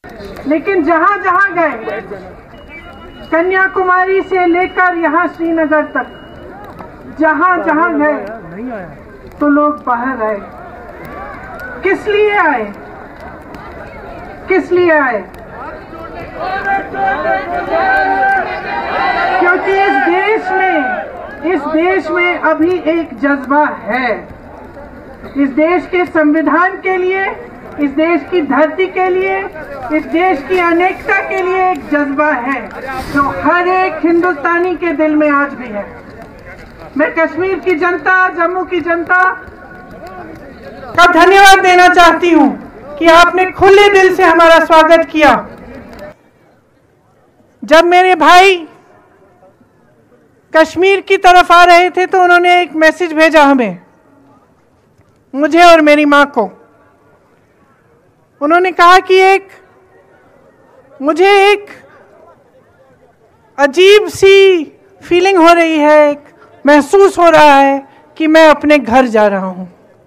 लेकिन जहां जहां गए, कन्याकुमारी से लेकर यहाँ श्रीनगर तक, जहां जहां गए तो लोग बाहर आए। किस लिए आए? किस लिए आए? क्योंकि इस देश में अभी एक जज्बा है। इस देश के संविधान के लिए, इस देश की धरती के लिए, इस देश की अनेकता के लिए एक जज्बा है जो हर एक हिंदुस्तानी के दिल में आज भी है। मैं कश्मीर की जनता, जम्मू की जनता का धन्यवाद देना चाहती हूं कि आपने खुले दिल से हमारा स्वागत किया। जब मेरे भाई कश्मीर की तरफ आ रहे थे तो उन्होंने एक मैसेज भेजा हमें, मुझे और मेरी मां को। उन्होंने कहा कि मुझे एक अजीब सी फीलिंग हो रही है, महसूस हो रहा है कि मैं अपने घर जा रहा हूं।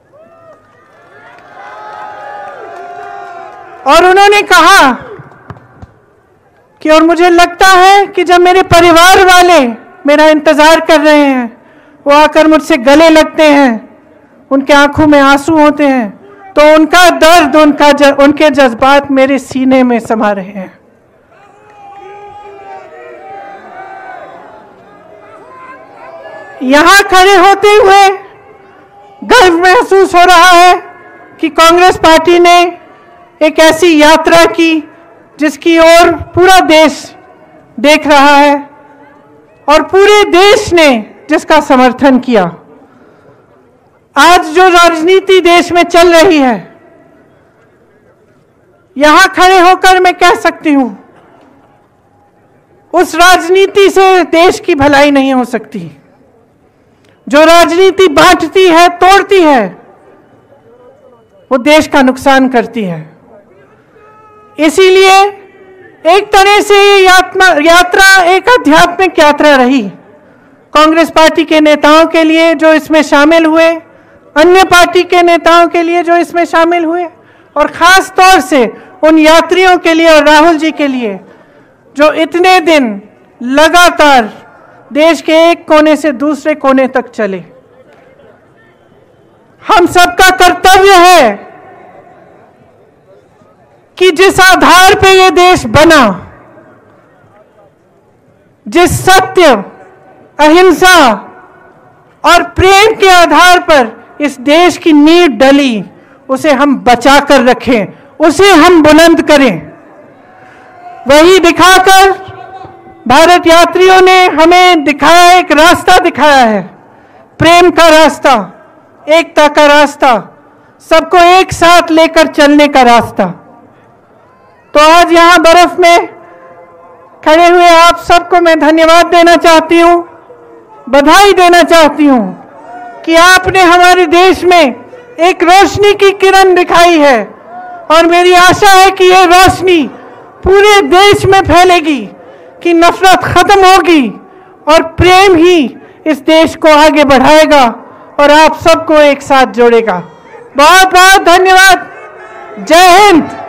और उन्होंने कहा कि और मुझे लगता है कि जब मेरे परिवार वाले मेरा इंतजार कर रहे हैं, वो आकर मुझसे गले लगते हैं, उनके आंखों में आंसू होते हैं, तो उनका दर्द, उनके जज्बात मेरे सीने में समा रहे हैं। यहां खड़े होते हुए गर्व महसूस हो रहा है कि कांग्रेस पार्टी ने एक ऐसी यात्रा की जिसकी ओर पूरा देश देख रहा है और पूरे देश ने जिसका समर्थन किया। आज जो राजनीति देश में चल रही है, यहां खड़े होकर मैं कह सकती हूं, उस राजनीति से देश की भलाई नहीं हो सकती। जो राजनीति बांटती है, तोड़ती है, वो देश का नुकसान करती है। इसीलिए एक तरह से ये यात्रा एक आध्यात्मिक यात्रा रही कांग्रेस पार्टी के नेताओं के लिए जो इसमें शामिल हुए, अन्य पार्टी के नेताओं के लिए जो इसमें शामिल हुए, और खास तौर से उन यात्रियों के लिए और राहुल जी के लिए जो इतने दिन लगातार देश के एक कोने से दूसरे कोने तक चले। हम सबका कर्तव्य है कि जिस आधार पे ये देश बना, जिस सत्य, अहिंसा और प्रेम के आधार पर इस देश की नींव डली, उसे हम बचा कर रखें, उसे हम बुलंद करें। वही दिखाकर भारत यात्रियों ने हमें दिखाया, एक रास्ता दिखाया है, प्रेम का रास्ता, एकता का रास्ता, सबको एक साथ लेकर चलने का रास्ता। तो आज यहां बर्फ में खड़े हुए आप सबको मैं धन्यवाद देना चाहती हूं, बधाई देना चाहती हूं कि आपने हमारे देश में एक रोशनी की किरण दिखाई है, और मेरी आशा है कि यह रोशनी पूरे देश में फैलेगी, कि नफरत खत्म होगी और प्रेम ही इस देश को आगे बढ़ाएगा और आप सबको एक साथ जोड़ेगा। बहुत बहुत धन्यवाद। जय हिंद।